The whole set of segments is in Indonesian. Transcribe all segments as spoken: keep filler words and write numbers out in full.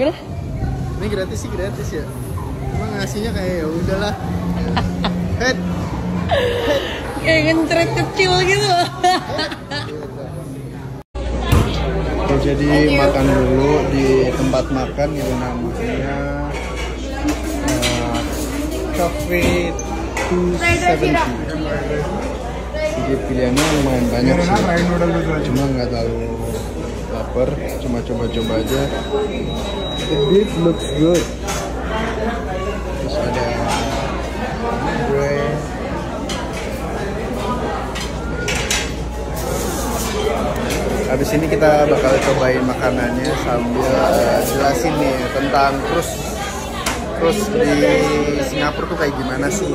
Gimana? Ini gratis sih gratis ya. Cuma ngasihnya kayak ya udahlah. Head. Kayak ngencret kecil gitu. Oke, jadi makan dulu di tempat makan yang namanya uh, Cafe two seventy. Jadi pilihannya lumayan banyak sih. Cuma nggak terlalu lapar, cuma coba-coba aja. The beef looks good. Terus ada bread. Habis ini kita bakal cobain makanannya sambil uh, jelasin nih tentang cruise cruise di Singapura tuh kayak gimana sih.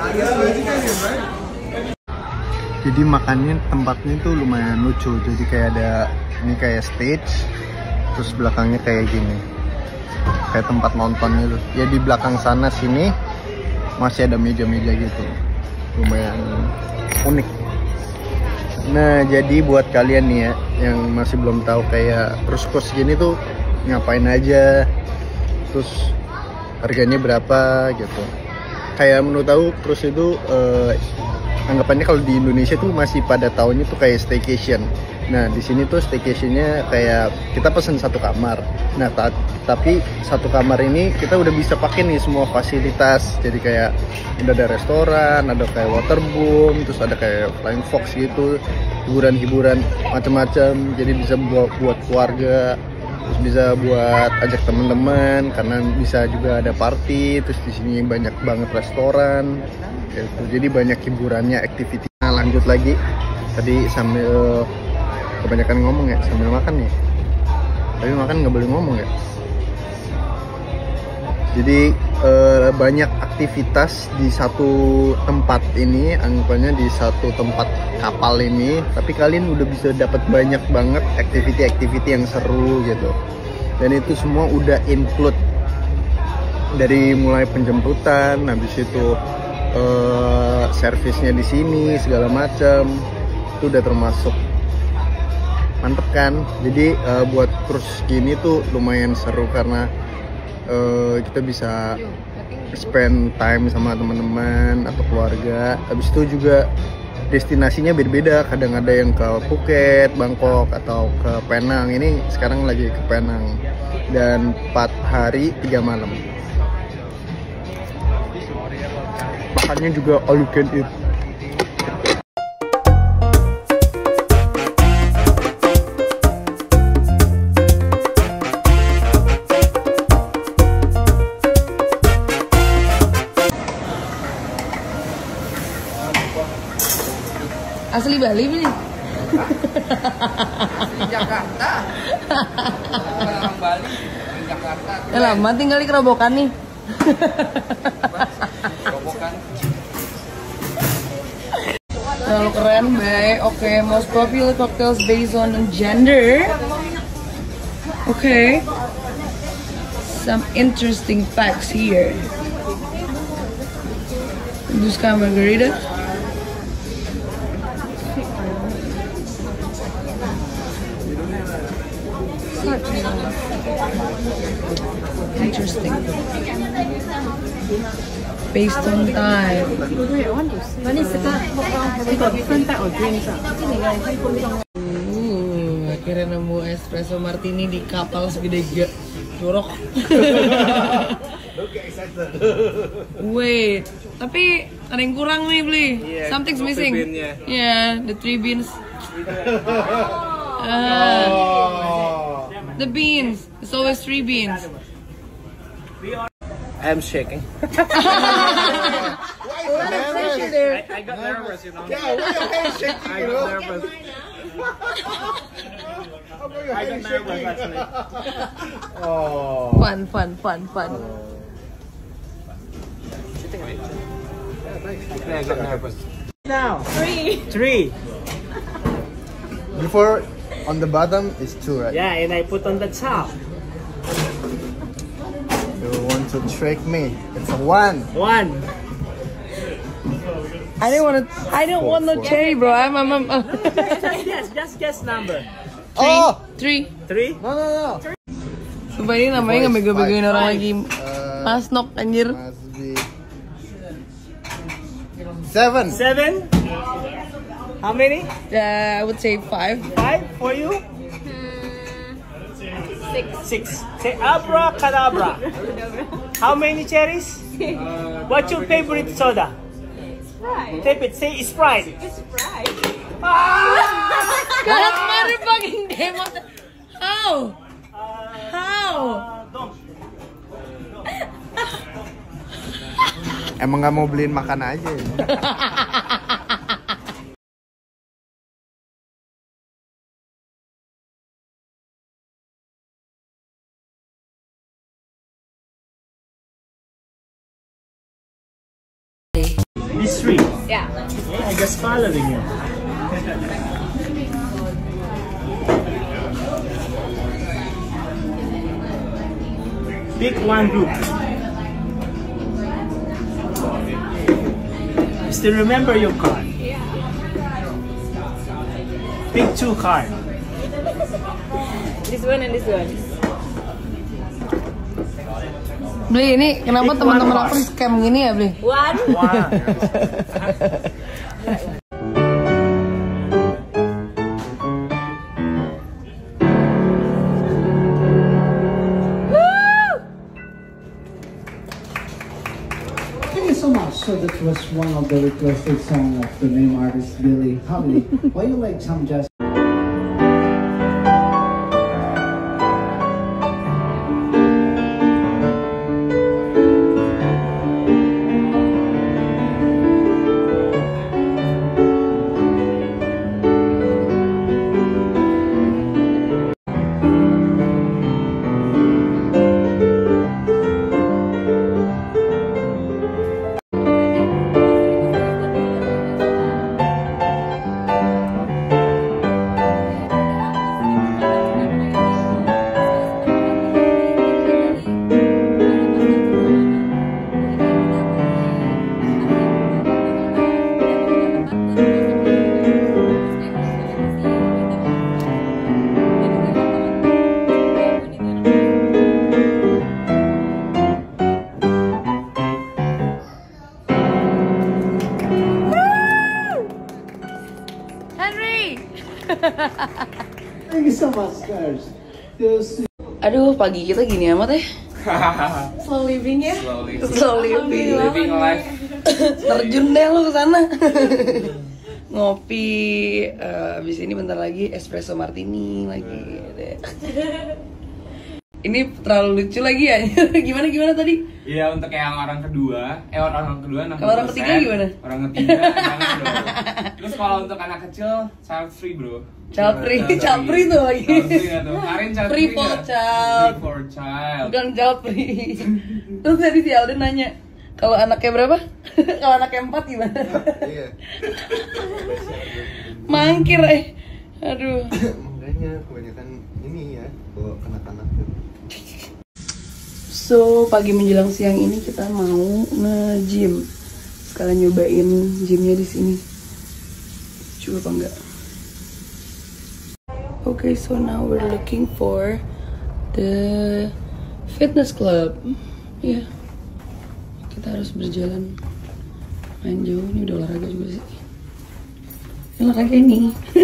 Jadi makannya tempatnya tuh lumayan lucu. Jadi kayak ada ini kayak stage, terus belakangnya kayak gini, kayak tempat nonton gitu. Ya di belakang sana sini masih ada meja-meja gitu, lumayan unik. Nah, jadi buat kalian nih ya yang masih belum tahu kayak cruise-cruise gini tuh ngapain aja, terus harganya berapa gitu. Kayak menurut tahu cruise itu eh, anggapannya kalau di Indonesia tuh masih pada tahunnya tuh kayak staycation. Nah, di sini tuh staycationnya kayak kita pesen satu kamar. Nah, ta tapi satu kamar ini kita udah bisa pakai nih semua fasilitas. Jadi kayak udah ada restoran, ada kayak waterboom, terus ada kayak flying fox gitu, hiburan-hiburan macam-macam. Jadi bisa buat buat keluarga, terus bisa buat ajak teman-teman karena bisa juga ada party. Terus di sini banyak banget restoran. Gitu. Jadi banyak hiburannya, activity. Nah, lanjut lagi. Tadi sambil kebanyakan ngomong ya, sambil makan ya. Tapi makan nggak boleh ngomong ya. Jadi eh, banyak aktivitas di satu tempat ini, anggapannya di satu tempat kapal ini. Tapi kalian udah bisa dapat banyak banget activity-activity yang seru gitu. Dan itu semua udah include dari mulai penjemputan, habis itu Uh, servisnya di sini segala macam itu udah termasuk mantep kan. Jadi uh, buat cruise gini tuh lumayan seru karena uh, kita bisa spend time sama teman-teman atau keluarga. Habis itu juga destinasinya beda-beda, kadang ada yang ke Phuket, Bangkok atau ke Penang. Ini sekarang lagi ke Penang dan empat hari tiga malam. Makannya juga all you can eat. Asli Bali nih. Di Jakarta. Orang Bali di Jakarta. Ya lama tinggal di Kerobokan nih. Kerobokan. Terlalu keren, baik. Oke, okay. Most popular cocktails based on gender. Oke. Okay. Some interesting facts here. This kind of margarita. Interesting. Based on time. Uh, akhirnya nemu espresso martini di kapal segede jorok. Wait, tapi ada yang kurang nih beli. Yeah, something's missing. Ya, yeah, the three beans. Uh, the beans. It's always three beans. I'm shaking. I, I got nervous, you know. Yeah, why your hand shaking, I you got know? nervous. I got nervous actually. Oh. Fun, fun, fun, fun. I got nervous. Now, Three. three. Before on the bottom is two, right? Yeah, and I put on the top. You want to trick me? It's a one. One. I didn't want to. I don't want no cherry, bro. I'm. I'm. I'm uh. Yes, just guess number. Three. Oh! Three. Three. No, no, no. Sumpah ini namanya nggak bego-begoin orang lagi Mas Nok anjir. Must be seven. Seven? How many? Uh, I would say five. Five for you? Six. Six. Say abracadabra. How many cherries? What's your favorite soda? Sprite. Favorite, say Sprite. It's Sprite. God motherfucking damn. How? How? Don't. Emang nggak mau beliin makan aja ya? These three. Yeah. Yeah, I just following you. Pick one group. Still remember your card. Yeah. Pick two cards. This one and this one. Beli ini kenapa teman-teman aku di scam gini ya Beli? One. One. Thank you so much. So that was one of the requested song of the name artist Billie Holiday. Why you like some jazz? Thank you so much, guys. Just... Aduh, pagi kita gini amat ya. Slow living ya. Slow living. Slow living. Living life. Terjun deh lo ke sana. Ngopi, uh, abis ini bentar lagi espresso martini lagi deh. Ini terlalu lucu lagi ya. Gimana gimana tadi? Iya, untuk yang orang kedua, eh orang kedua enam puluh persen. Kalau orang ketiga gimana? Orang ketiga jangan dong. Terus kalau untuk anak kecil, child free, bro. Child free, child free tuh lagi. Child free ya tuh. Kemarin child Free free. for nggak? child. Free for child. Bukan child free. Terus tadi si Alden nanya, kalau anaknya berapa? Kalau anaknya empat gimana? Iya. Mangkir eh. Aduh. Makanya kebanyakan ini ya, kalau anak-anak tuh. So, pagi menjelang siang ini kita mau nge-gym. Sekalian nyobain gymnya di sini. Coba apa enggak? Okay, so now we're looking for the fitness club. Ya, yeah. Kita harus berjalan main jauh. Ini udah olahraga juga sih. Ini olahraga ini.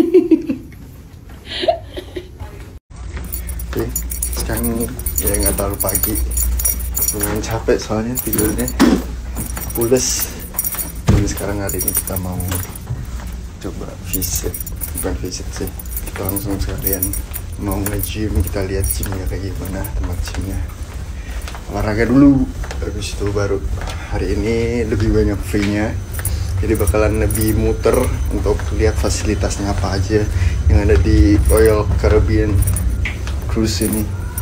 Oke, sekarang ya nggak terlalu pagi. Lumayan capek soalnya tidurnya pules. Dan sekarang hari ini kita mau coba visit, bukan visit sih, kita langsung sekalian mau nge-gym. Kita lihat gymnya kayak gimana, tempat gymnya. Olahraga dulu, habis itu baru hari ini lebih banyak free-nya. Jadi bakalan lebih muter untuk lihat fasilitasnya apa aja yang ada di Royal Caribbean Cruise ini.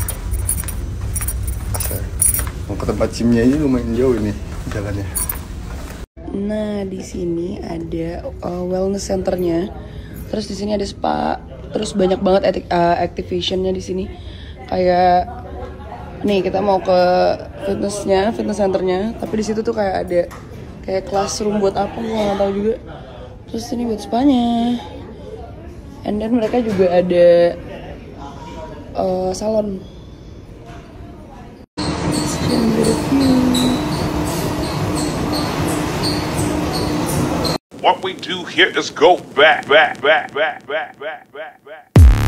Asal mau ke tempat gymnya ini lumayan jauh ini jalannya. Nah, di sini ada uh, wellness centernya. Terus di sini ada spa. Terus banyak banget acti- uh, activationnya di sini. Kayak nih kita mau ke fitnessnya, fitness centernya. Tapi di situ tuh kayak ada kayak classroom buat apa gue nggak tahu juga. Terus ini buat spanya. And then mereka juga ada uh, salon. What we do here is go back, back, back, back, back, back, back, back.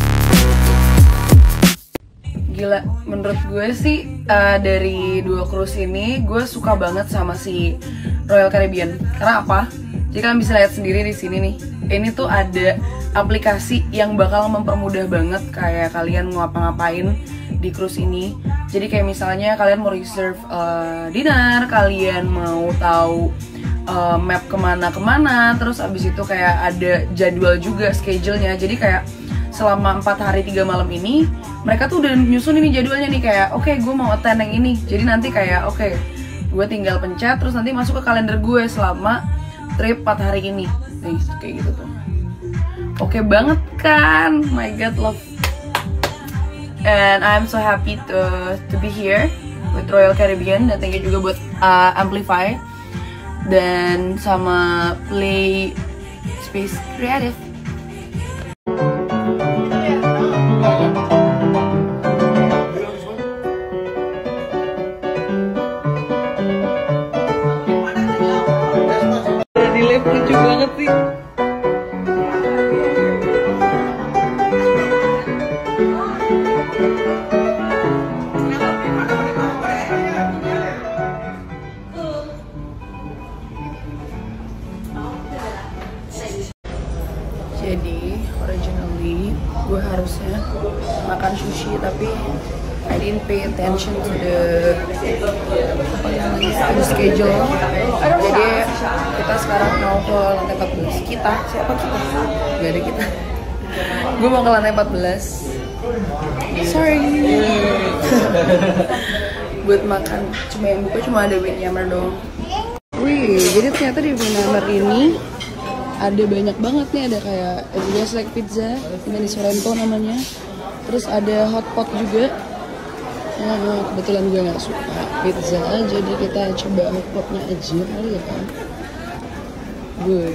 Gila, menurut gue sih uh, dari dua cruise ini gue suka banget sama si Royal Caribbean. Karena apa? Jadi kalian bisa lihat sendiri di sini nih. Ini tuh ada aplikasi yang bakal mempermudah banget kayak kalian ngapa-ngapain di cruise ini. Jadi kayak misalnya kalian mau reserve uh, dinner, kalian mau tahu uh, map kemana-kemana, terus abis itu kayak ada jadwal juga, schedule-nya. Jadi kayak selama empat hari tiga malam ini mereka tuh udah nyusun ini jadwalnya nih, kayak oke okay, gue mau attend yang ini. Jadi nanti kayak oke okay, gue tinggal pencet terus nanti masuk ke kalender gue selama trip empat hari ini. Nih kayak gitu tuh. Oke okay banget kan? My god, love. And I'm so happy to to be here with Royal Caribbean. Dan thank you juga buat uh, Amplify dan sama Play Space Creative. Di live lucu banget sih. Jadi originally gue harusnya makan sushi tapi I didn't pay attention to the, to the schedule. Jadi kita sekarang mau ke lantai empat belas. Kita? Siapa kita? Gak ada kita. Gue mau ke lantai empat belas. Sorry. Buat makan. Cuma yang buka cuma ada Vietnammer doang. Wih, jadi ternyata di Vietnammer ini ada banyak banget nih, ada kayak just like pizza, ini di Sorrento namanya. Terus ada hotpot juga. Nah, kebetulan gue nggak suka pizza, jadi kita coba hotpotnya aja kali ya kan. Good.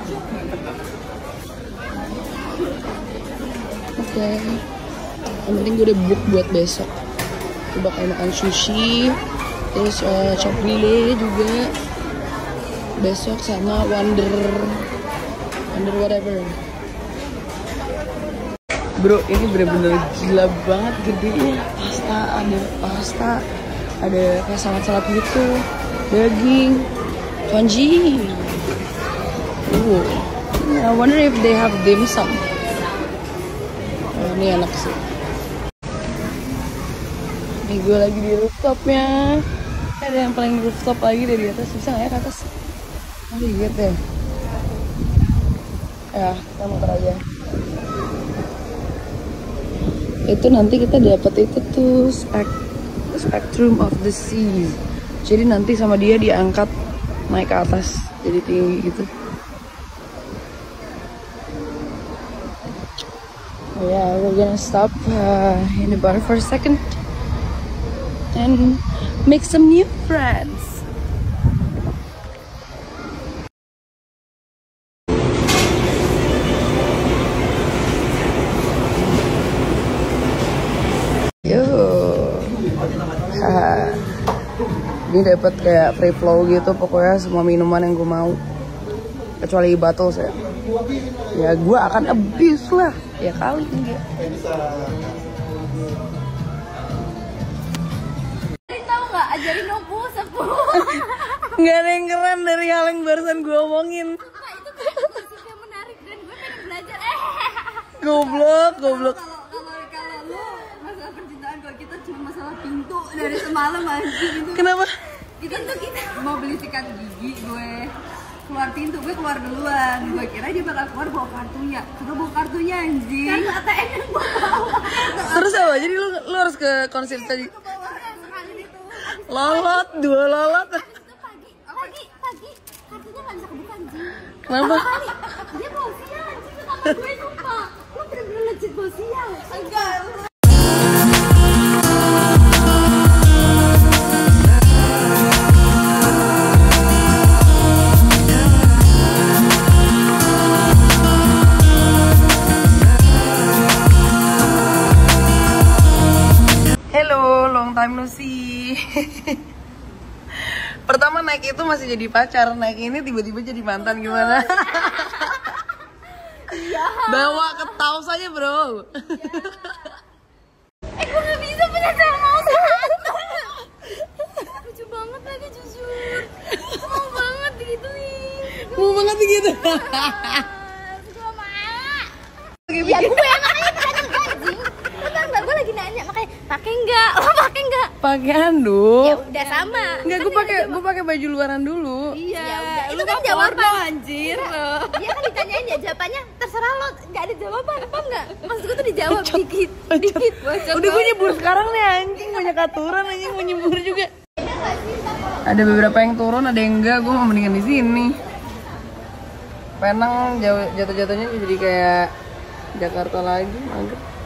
Oke. Okay. Yang penting gue udah book buat besok. Gue bakal makan sushi, terus uh, chop bile juga besok sama Wonder Wonder whatever. Bro, ini bener-bener gila banget gedenya. Pasta, ada pasta, ada kayak salad-salad gitu, daging, congee. Uh, I wonder if they have dim sum. Oh, ini enak sih. Ini gue lagi di rooftopnya. Ada yang paling rooftop lagi dari atas, bisa nggak ya ke atas? Oh, gitu ya. Ya, kita muter aja. Itu nanti kita dapat itu tuh spek Spectrum of the Sea. Jadi nanti sama dia diangkat naik ke atas, jadi tinggi gitu. Oh yeah, we're gonna stop uh, in the bar for a second and make some new friends. Ini dapat kayak free flow gitu, pokoknya semua minuman yang gue mau kecuali bottle saya. Ya gue akan abuse lah, ya kali enggak. Tahu nggak, ajarin aku sepuh. Nggak ada yang keren dari hal yang barusan gue omongin. Nah, itu kayak yang menarik dan gue pengen belajar. Eh. Goblok, goblok. Kita cuma masalah pintu dari semalam anjing itu. Kenapa? Kita tuh kita mau beli sikat gigi, gue keluar pintu, gue keluar duluan. Gue kira dia bakal keluar bawa kartunya. Kita bawa kartunya anjing. Kan A T M yang bawa. Terus apa? Jadi lu lu harus ke konser tadi. Lolot, dua lolot. Itu pagi, pagi, pagi. Kartunya nggak bisa kebuka anjing. Kenapa? Dia bawa sial anjing ke kamar gue sumpah. Lu bener-bener legit bawa sial. Enggak. Hello, long time no see. Pertama naik itu masih jadi pacar, naik ini tiba-tiba jadi mantan gimana? Iya. Bawa ke taus aja bro. Eh gue gak bisa punya cewek mau satu. Lucu banget lagi jujur. Mau banget digituin. Mau banget begitu. Gue mau. Ya gue yang makanya tanya anjing. Bentar bentar gue lagi nanya makanya pakai enggak? Lo pakai enggak? Pakai handuk. Ya udah sama. Enggak, gue pakai gue pakai baju luaran dulu. Iya. Ya udah itu kan jawaban anjir. Dia kan ditanyain ya jawabannya terserah lo, enggak ada jawaban apa enggak? Maksud gue tuh dijawab dikit. Dikit. Udah gue nyebur sekarang nih anjing, banyak aturan anjing mau nyebur juga. Ada beberapa yang turun, ada yang enggak. Gue mau mendingan di sini. Penang jauh jatuh-jatuhnya jadi kayak Jakarta lagi, mager.